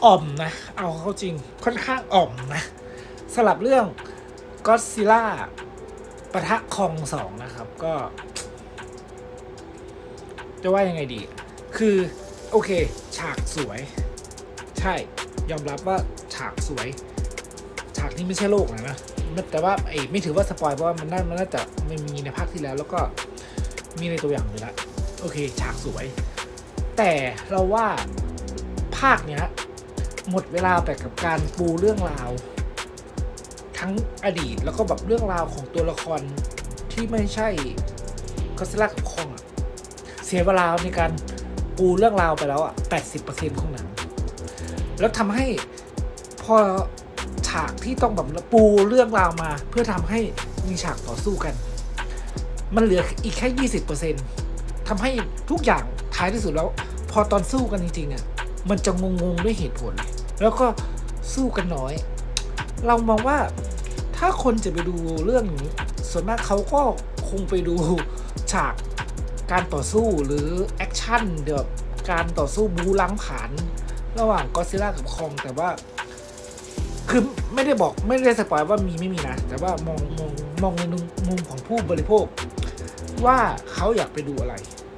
อ่อมนะเอาเข้าจริงค่อนข้างอ่อมนะสำหรับเรื่อง Godzilla ปะทะคอง2นะครับก็จะว่ายังไงดีคือโอเคฉากสวยใช่ยอมรับว่าฉากสวยฉากนี้ไม่ใช่โลกนะแต่ว่าไม่ถือว่าสปอยเพราะว่ามันน่าจะไม่มีในภาคที่แล้วก็มีในตัวอย่างอยู่แล้วโอเคฉากสวยแต่เราว่าภาคเนี้ยหมดเวลาไปกับการปูเรื่องราวทั้งอดีตแล้วก็แบบเรื่องราวของตัวละครที่ไม่ใช่ก็อดซิลล่ากับคองเสียเวลาในการปูเรื่องราวไปแล้ว80% ของหนังแล้วทำให้พอฉากที่ต้องแบบปูเรื่องราวมาเพื่อทำให้มีฉากต่อสู้กันมันเหลืออีกแค่ 20% ทำให้ทุกอย่างท้ายที่สุดแล้วพอตอนสู้กันจริงๆมันจะงงด้วยเหตุผลแล้วก็สู้กันน้อยเรามองว่าถ้าคนจะไปดูเรื่องนี้ส่วนมากเขาก็คงไปดูฉากการต่อสู้หรือแอคชั่นแบบการต่อสู้บู๊ล้างผลาญระหว่างก็อดซิลล่ากับคองแต่ว่าคือไม่ได้สปอยว่ามีไม่มีนะแต่ว่ามองในมุมของผู้บริโภคว่าเขาอยากไปดูอะไร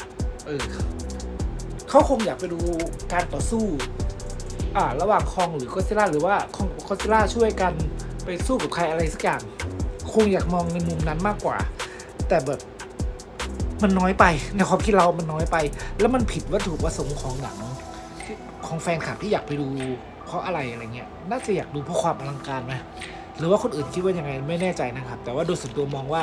เขาคงอยากไปดูการต่อสู้ระหว่างคองหรือก็อดซิลล่าหรือว่าคองกับก็อดซิลล่าช่วยกันไปสู้กับใครอะไรสักอย่างคงอยากมองในมุมนั้นมากกว่าแต่แบบมันน้อยไปในความคิดเรามันน้อยไปแล้วมันผิดวัตถุประสงค์ของหนังของแฟนคลับที่อยากไปดูเพราะอะไรเงี้ยน่าจะอยากดูเพราะความอลังการไหมหรือว่าคนอื่นคิดว่ายังไงไม่แน่ใจนะครับแต่ว่าโดยส่วนตัวมองว่า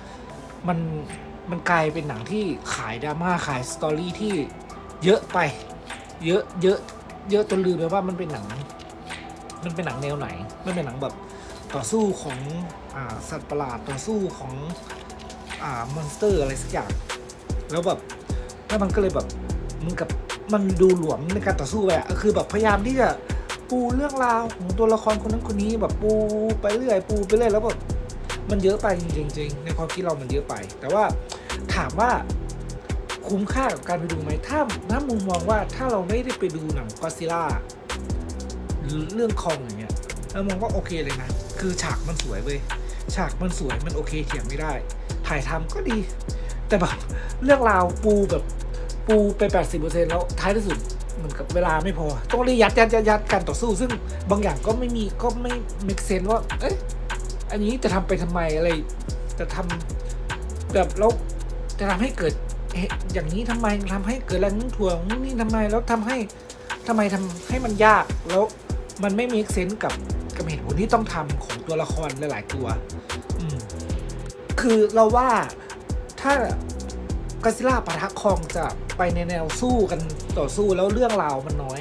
มันกลายเป็นหนังที่ขายดราม่าขายสตอรี่ที่เยอะไปเยอะจนลืมไปว่ามันเป็นหนังแนวไหนมันเป็นหนังแบบต่อสู้ของสัตว์ประหลาดต่อสู้ของมอนสเตอร์อะไรสักอย่างแล้วแบบแล้วมันก็เลยแบบมันดูหลวมในการต่อสู้ไปคือแบบพยายามที่จะปูเรื่องราวของตัวละครคนนั้นคนนี้แบบปูไปเรื่อยแล้วแบบมันเยอะไปจริงๆในความคิดเรามันเยอะไปแต่ว่าถามว่าคุ้มค่ากับการไปดูไหมถ้ามุมมองว่าถ้าเราไม่ได้ไปดูหนังก็อดซิลล่าหรือเรื่องคองอย่างเงี้ยเรามองว่าโอเคเลยนะคือฉากมันสวยเว้ยฉากมันสวยมันโอเคเถียงไม่ได้ถ่ายทำก็ดีแต่แบบเรื่องราวปูไป 80% แล้วท้ายที่สุดเหมือนกับเวลาไม่พอต้องรียัดการต่อสู้ซึ่งบางอย่างก็ไม่เมคเซนส์ว่าอันนี้จะทำไปทำไมอะไรจะทำแบบแล้วจะทำให้เกิดอย่างนี้ทำไมทำให้เกิดแรงโน้มถ่วงนี่ทำไมแล้วทำให้มันยากแล้วมันไม่เมคเซนส์กับเหตุผลที่ต้องทำของตัวละครหลายๆตัวคือเราว่าถ้าก็อดซิลล่าปะทะคองจะไปในแนวสู้กันต่อสู้แล้วเรื่องราวมันน้อย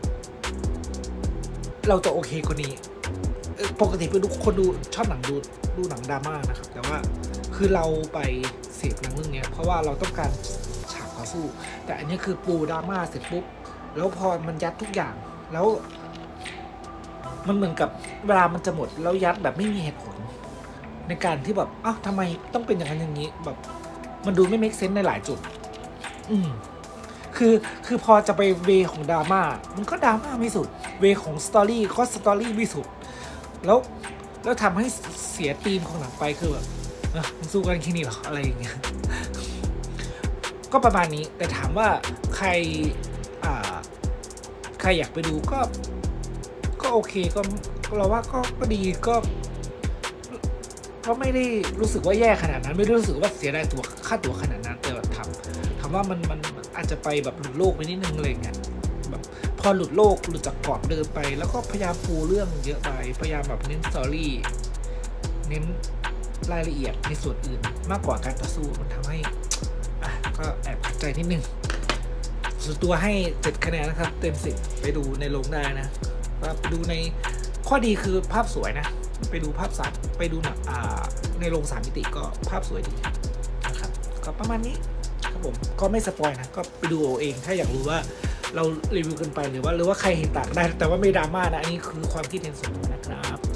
เราจะโอเคกว่านี้ปกติเป็นคนดูชอบหนังดูหนังดราม่านะครับแต่ว่าคือเราไปเสพหนังเรื่องนี้เพราะว่าเราต้องการฉากต่อสู้แต่อันนี้คือปูดราม่าเสร็จปุ๊บแล้วพอมันยัดทุกอย่างแล้วมันเหมือนกับเวลามันจะหมดแล้วยัดแบบไม่มีเหตุผลในการที่แบบทำไมต้องเป็นอย่างนั้นอย่างนี้แบบมันดูไม่เมคเซนส์ในหลายจุดคือพอจะไปเวของดราม่ามันก็ดราม่าไม่สุดเวของสตอรี่ก็สตอรี่ไม่สุดแล้วทำให้เสียธีมของหนังไปคือแบบมันสู้กันแค่นี้หรออะไรอย่างเงี้ยก็ประมาณนี้แต่ถามว่าใครอยากไปดูก็โอเคก็เราว่าก็ดีก็ไม่ได้รู้สึกว่าแย่ขนาดนั้นไม่ได้รู้สึกว่าเสียดายตัวค่าตั๋วขนาดนั้นแต่แบบถามว่ามันอาจจะไปแบบหลุดโลกไปนิดนึงอะไรเงี้ยแบบพอหลุดโลกหลุดจากกรอบเดิมไปแล้วก็พยายามปูเรื่องเยอะไปพยายามแบบเน้นสตอรี่เน้นรายละเอียดในส่วนอื่นมากกว่าการต่อสู้มันทำให้ก็แอบขัดใจนิดนึงส่วนตัวให้7 คะแนนนะครับเต็ม10ไปดูในโรงได้นะไปดูในข้อดีคือภาพสวยนะไปดูภาพ3ไปดูหนังในโรง3 มิติก็ภาพสวยดีนะครับก็ประมาณนี้ครับผมก็ไม่สปอยนะก็ไปดูเอาเองถ้าอยากรู้ว่าเรารีวิวกันไปหรือว่าใครเห็นต่างได้แต่ว่าไม่ดราม่านะอันนี้คือความคิดเห็นส่วนตัวนะครับ